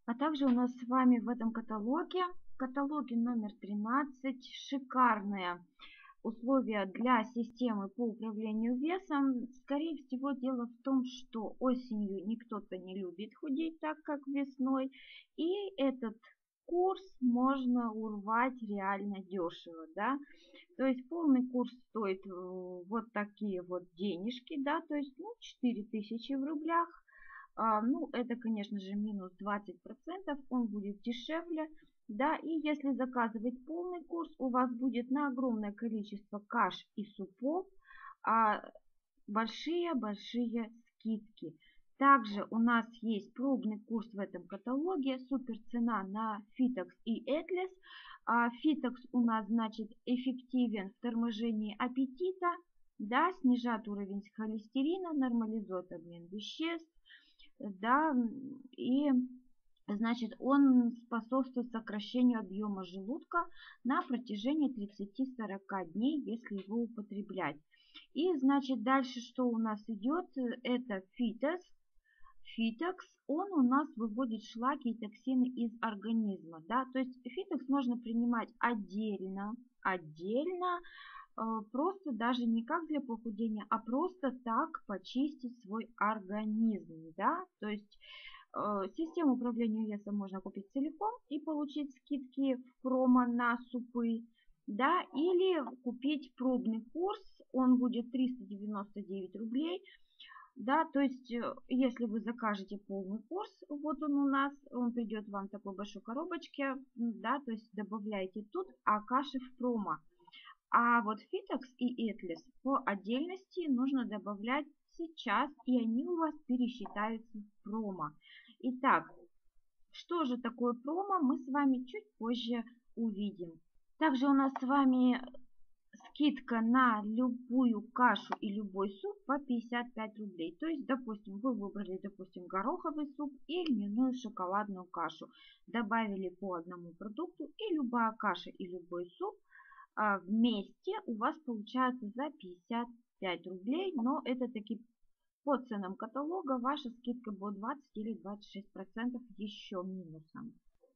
А также у нас с вами в этом каталоге номер 13, шикарные условия для системы по управлению весом. Скорее всего, дело в том, что осенью никто-то не любит худеть так, как весной. И этот курс можно урвать реально дешево, да. То есть полный курс стоит вот такие вот денежки, да, то есть 4000 в рублях. Ну, это, конечно же, минус 20%, он будет дешевле. Да, и если заказывать полный курс, у вас будет на огромное количество каш и супов большие-большие скидки. Также у нас есть пробный курс в этом каталоге, супер цена на Fitox и Atlas. Fitox у нас, значит, эффективен в торможении аппетита, да, снижает уровень холестерина, нормализует обмен веществ, да, и значит он способствует сокращению объема желудка на протяжении 30-40 дней, если его употреблять. И значит дальше что у нас идет, это Fitox, он у нас выводит шлаки и токсины из организма, да, то есть Fitox можно принимать отдельно, просто даже не как для похудения, а просто так почистить свой организм, да, то есть систему управления весом можно купить целиком и получить скидки в промо на супы, да, или купить пробный курс, он будет 399 рублей, да, то есть если вы закажете полный курс, вот он у нас, он придет вам в такой большой коробочке, да, то есть добавляете тут, а каши в промо. А вот Fitox и Atlas по отдельности нужно добавлять сейчас, и они у вас пересчитаются в промо. Итак, что же такое промо, мы с вами чуть позже увидим. Также у нас с вами скидка на любую кашу и любой суп по 55 рублей. То есть, допустим, вы выбрали, допустим, гороховый суп и льняную шоколадную кашу. Добавили по одному продукту, и любая каша и любой суп вместе у вас получается за 55 рублей. Но это таки по ценам каталога ваша скидка будет 20 или 26% еще минусом.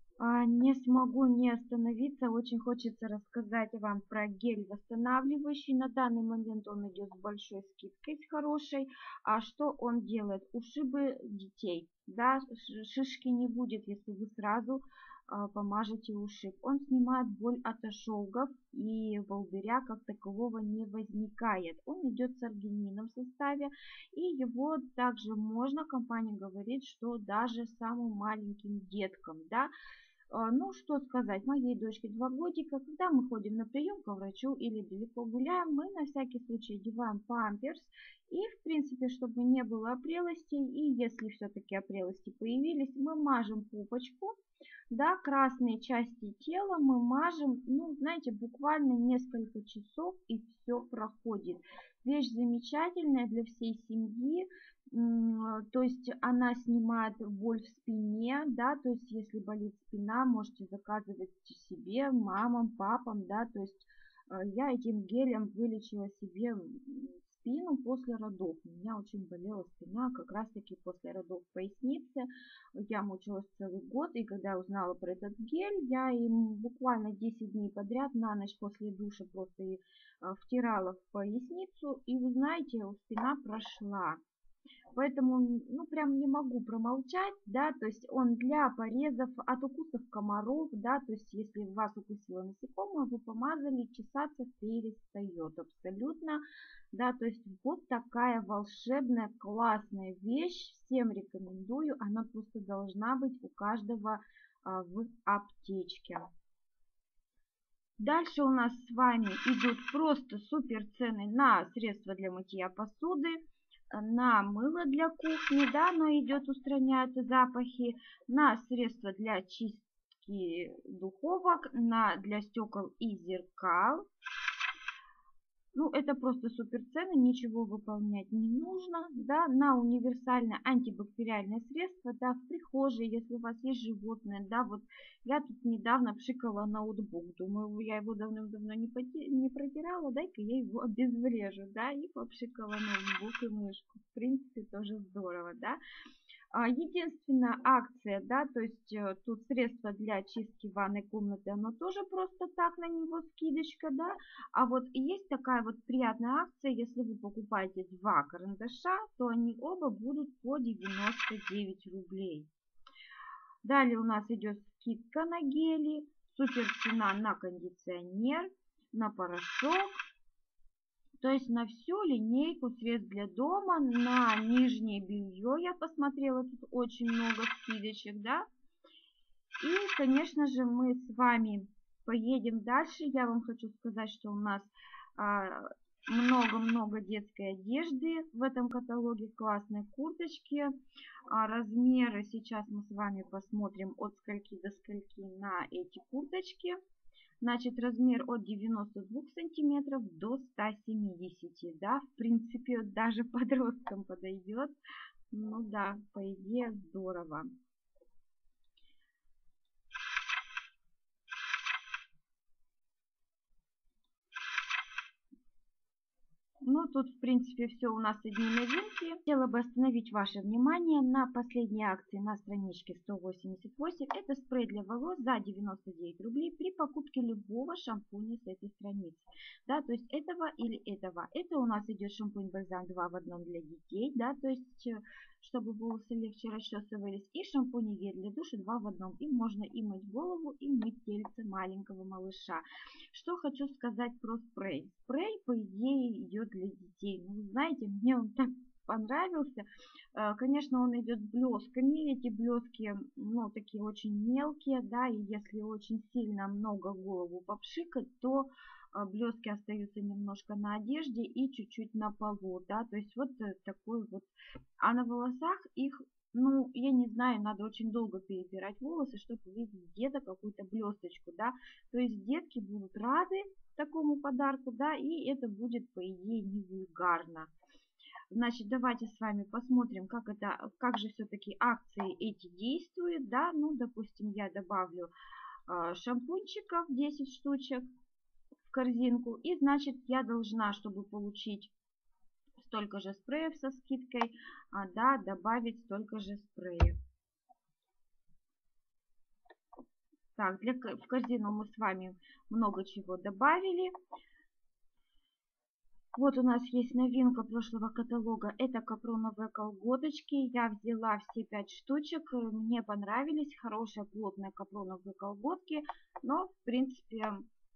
Не смогу не остановиться, очень хочется рассказать вам про гель восстанавливающий. На данный момент он идет с большой скидкой, с хорошей. А что он делает? Ушибы детей, да, шишки не будет, если вы сразу помажете ушиб. Он снимает боль от ожогов, и волдыря как такового не возникает. Он идет с аргинином в составе, и его также можно, компания говорит, что даже самым маленьким деткам, да. Ну, что сказать, моей дочке 2 годика, когда мы ходим на прием к врачу или далеко гуляем, мы на всякий случай одеваем памперс. И, в принципе, чтобы не было опрелостей, и если все-таки опрелости появились, мы мажем пупочку, да, красные части тела мы мажем, ну, знаете, буквально несколько часов, и все проходит. Вещь замечательная для всей семьи. То есть она снимает боль в спине, да, то есть если болит спина, можете заказывать себе, мамам, папам, да, то есть я этим гелем вылечила себе спину после родов. У меня очень болела спина, как раз таки после родов в пояснице. Я мучилась целый год, и когда я узнала про этот гель, я им буквально 10 дней подряд на ночь после душа просто втирала в поясницу, и вы знаете, спина прошла. Поэтому, ну, прям не могу промолчать, да, то есть он для порезов от укусов комаров, да, то есть если вас укусило насекомое, вы помазали, чесаться перестает абсолютно, да, то есть вот такая волшебная, классная вещь, всем рекомендую, она просто должна быть у каждого в аптечке. Дальше у нас с вами идут просто супер цены на средства для мытья посуды, на мыло для кухни, да, оно идет, устраняют запахи, на средства для чистки духовок, для стекол и зеркал. Ну, это просто супер цены, ничего выполнять не нужно, да, на универсальное антибактериальное средство, да, в прихожей, если у вас есть животное, да, вот я тут недавно пшикала ноутбук, думаю, я его давным-давно не протирала, дай-ка я его обезврежу, да, и попшикала ноутбук и мышку, в принципе, тоже здорово, да. Единственная акция, да, то есть тут средство для чистки ванной комнаты, оно тоже просто так, на него скидочка, да. А вот есть такая вот приятная акция, если вы покупаете 2 карандаша, то они оба будут по 99 рублей. Далее у нас идет скидка на гели, супер цена на кондиционер, на порошок. То есть на всю линейку средств для дома, на нижнее белье я посмотрела, тут очень много скидочек, да. И, конечно же, мы с вами поедем дальше. Я вам хочу сказать, что у нас много-много детской одежды в этом каталоге, классные курточки. Размеры сейчас мы с вами посмотрим от скольки до скольки на эти курточки. Значит, размер от 92 сантиметров до 170, да, в принципе, даже подросткам подойдет. Ну да, по идее, здорово. Ну, тут, в принципе, все у нас одни новинки. Хотела бы остановить ваше внимание на последней акции на страничке 188. Это спрей для волос за 99 рублей при покупке любого шампуня с этой страницы. Да, то есть этого или этого. Это у нас идет шампунь-бальзам 2 в 1 для детей, да, то есть чтобы волосы легче расчесывались. И шампунь и гель для душа 2 в 1. Им можно и мыть голову, и мыть тельце маленького малыша. Что хочу сказать про спрей. Спрей, по идее, идет для детей. Ну, знаете, мне он так понравился. Конечно, он идет с блесками. Эти блески, ну, такие очень мелкие, да, и если очень сильно много голову попшикать, то блески остаются немножко на одежде и чуть-чуть на полу, да, то есть вот такой вот. А на волосах их, ну, я не знаю, надо очень долго перебирать волосы, чтобы увидеть где-то какую-то блесточку, да. То есть детки будут рады такому подарку, да, и это будет, по идее, не вульгарно. Значит, давайте с вами посмотрим, как же все-таки акции эти действуют, да. Ну, допустим, я добавлю шампунчиков 10 штучек в корзинку, и, значит, я должна, чтобы получить столько же спреев со скидкой, да, добавить столько же спреев. Так, в корзину мы с вами много чего добавили. Вот у нас есть новинка прошлого каталога. Это капроновые колготочки. Я взяла все 5 штучек. Мне понравились. Хорошие плотные капроновые колготки. Но, в принципе,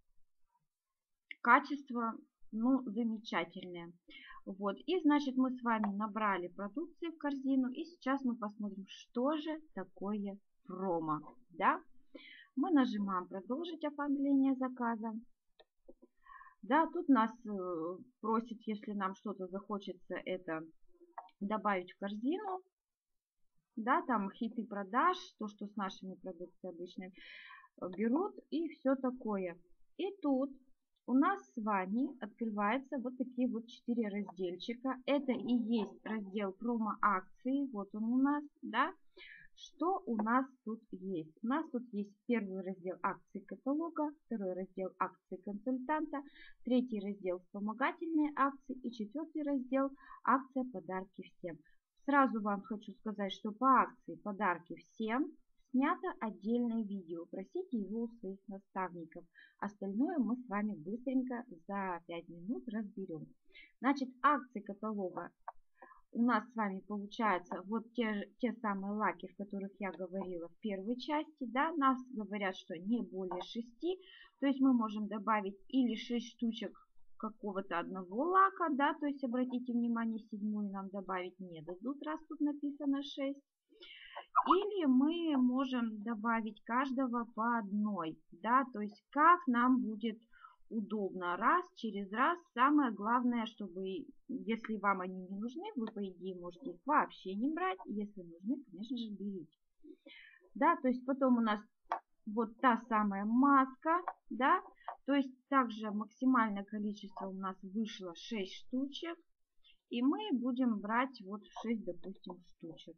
качество, ну, замечательное. Вот. И, значит, мы с вами набрали продукции в корзину. И сейчас мы посмотрим, что же такое промо. Да? Мы нажимаем «Продолжить оформление заказа». Да, тут нас просит, если нам что-то захочется, это добавить в корзину. Да, там хиты продаж, то, что с нашими продуктами обычно берут и все такое. И тут у нас с вами открываются вот такие вот 4 разделчика. Это и есть раздел промо-акции. Вот он у нас, да. Что у нас тут есть? У нас тут есть первый раздел акций каталога, второй раздел акций консультанта, третий раздел вспомогательные акции и четвертый раздел акция подарки всем. Сразу вам хочу сказать, что по акции подарки всем снято отдельное видео. Просите его у своих наставников. Остальное мы с вами быстренько за 5 минут разберем. Значит, акции каталога. У нас с вами получается вот те самые лаки, в которых я говорила в первой части, да, нас говорят, что не более 6, то есть мы можем добавить или 6 штучек какого-то одного лака, да, то есть обратите внимание, 7 нам добавить не дадут, раз тут написано 6. Или мы можем добавить каждого по одной, да, то есть как нам будет удобно, раз через раз. Самое главное, чтобы, если вам они не нужны, вы, по идее, можете их вообще не брать. Если нужны, конечно же, берите. Да, то есть потом у нас вот та самая маска, да, то есть также максимальное количество у нас вышло 6 штучек. И мы будем брать вот 6, допустим, штучек.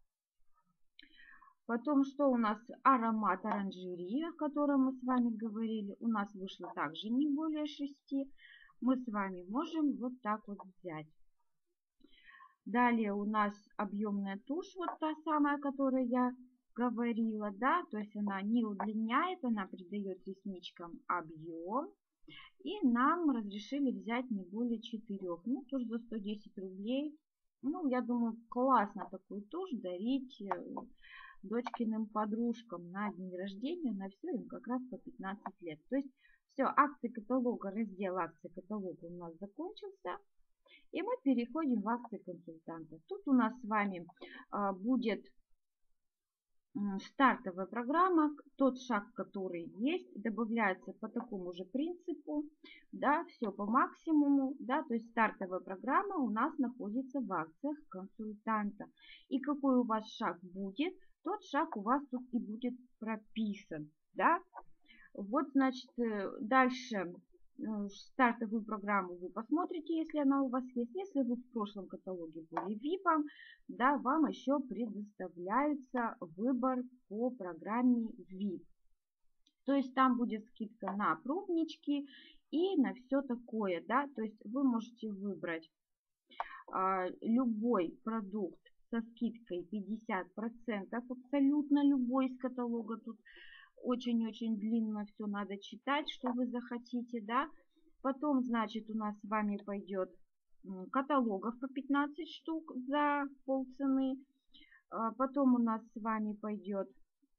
Потом, что у нас аромат оранжерии, о котором мы с вами говорили, у нас вышло также не более 6. Мы с вами можем вот так вот взять. Далее у нас объемная тушь, вот та самая, о которой я говорила, да, то есть она не удлиняет, она придает ресничкам объем. И нам разрешили взять не более 4. Ну, тоже за 110 рублей. Ну, я думаю, классно такую тушь дарить дочкиным подружкам на день рождения, на все им как раз по 15 лет. То есть все, акции каталога, раздел акции каталога у нас закончился. И мы переходим в акции консультанта. Тут у нас с вами будет стартовая программа, тот шаг, который есть, добавляется по такому же принципу, да, все по максимуму, да, то есть стартовая программа у нас находится в акциях консультанта. И какой у вас шаг будет, тот шаг у вас тут и будет прописан, да. Вот, значит, дальше стартовую программу вы посмотрите, если она у вас есть. Если вы в прошлом каталоге были VIP, да, вам еще предоставляется выбор по программе VIP. То есть там будет скидка на пробнички и на все такое, да. То есть вы можете выбрать любой продукт со скидкой 50%, абсолютно любой из каталога. Тут очень-очень длинно все надо читать, что вы захотите, да. Потом, значит, у нас с вами пойдет каталогов по 15 штук за полцены. Потом у нас с вами пойдет,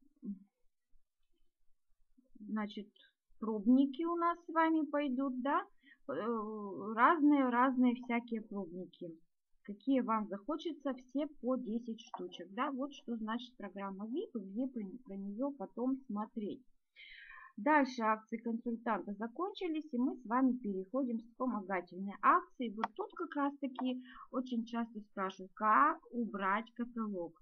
значит, пробники у нас с вами пойдут, да. Разные всякие пробники. Какие вам захочется, все по 10 штучек, да. Вот что значит программа VIP и где про нее потом смотреть. Дальше акции консультанта закончились, и мы с вами переходим в вспомогательные акции. Вот тут как раз таки очень часто спрашивают, как убрать каталог.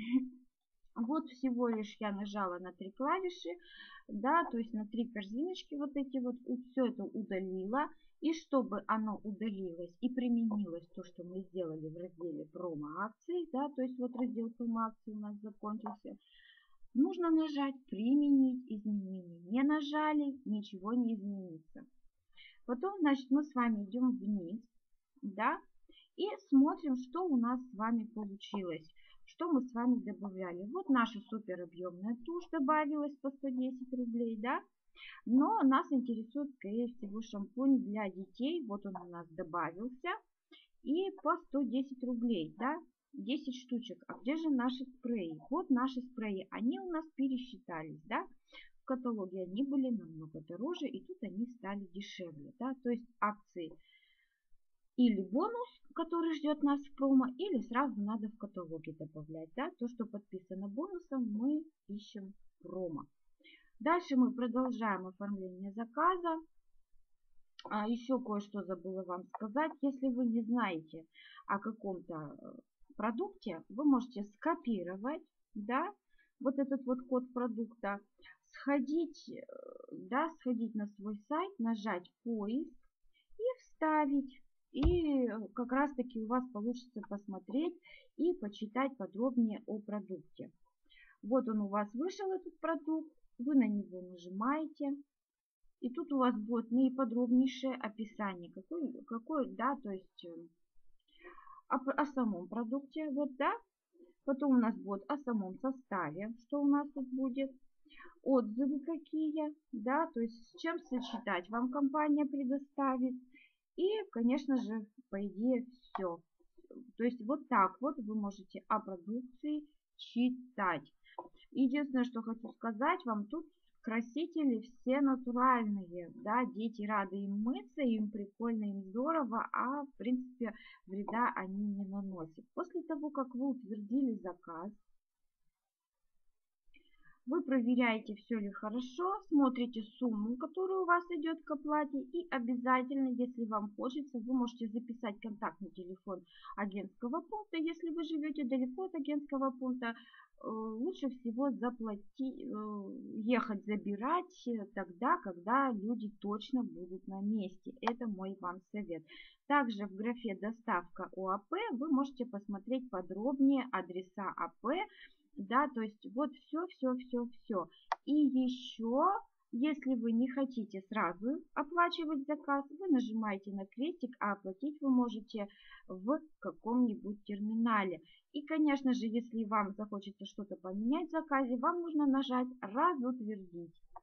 Вот всего лишь я нажала на 3 клавиши, да, то есть на 3 корзиночки вот эти вот, все это удалила. И чтобы оно удалилось и применилось то, что мы сделали в разделе промо-акции, да, то есть вот раздел промо-акции у нас закончился, нужно нажать «Применить изменения». Не нажали, ничего не изменится. Потом, значит, мы с вами идем вниз, да, и смотрим, что у нас с вами получилось, что мы с вами добавляли. Вот наша супер объемная тушь добавилась по 110 рублей, да. Но нас интересует, скорее всего, шампунь для детей. Вот он у нас добавился. И по 110 рублей, да. 10 штучек. А где же наши спреи? Вот наши спреи. Они у нас пересчитались, да. В каталоге они были намного дороже, и тут они стали дешевле, да. То есть акции или бонус, который ждет нас в промо, или сразу надо в каталоге добавлять, да. То, что подписано бонусом, мы ищем в промо. Дальше мы продолжаем оформление заказа. Еще кое-что забыла вам сказать. Если вы не знаете о каком-то продукте, вы можете скопировать, да, вот этот вот код продукта, сходить на свой сайт, нажать поиск и вставить. И как раз таки у вас получится посмотреть и почитать подробнее о продукте. Вот он у вас вышел, этот продукт. Вы на него нажимаете. И тут у вас будет наиподробнейшее описание, да, то есть о самом продукте, вот, да. Потом у нас будет о самом составе, что у нас тут будет, отзывы какие, да, то есть с чем сочетать вам компания предоставит. И, конечно же, по идее, все. То есть вот так вот вы можете о продукции читать. Единственное, что хочу сказать вам, тут красители все натуральные, да, дети рады им мыться, им прикольно, им здорово, а в принципе вреда они не наносят. После того, как вы утвердили заказ, вы проверяете, все ли хорошо, смотрите сумму, которая у вас идет к оплате, и обязательно, если вам хочется, вы можете записать контактный телефон агентского пункта. Если вы живете далеко от агентского пункта, лучше всего ехать забирать тогда, когда люди точно будут на месте. Это мой вам совет. Также в графе «Доставка ОАП» вы можете посмотреть подробнее адреса АП. Да, то есть вот все. И еще Если вы не хотите сразу оплачивать заказ, вы нажимаете на крестик, а оплатить вы можете в каком-нибудь терминале. И, конечно же, если вам захочется что-то поменять в заказе, вам нужно нажать «Разутвердить».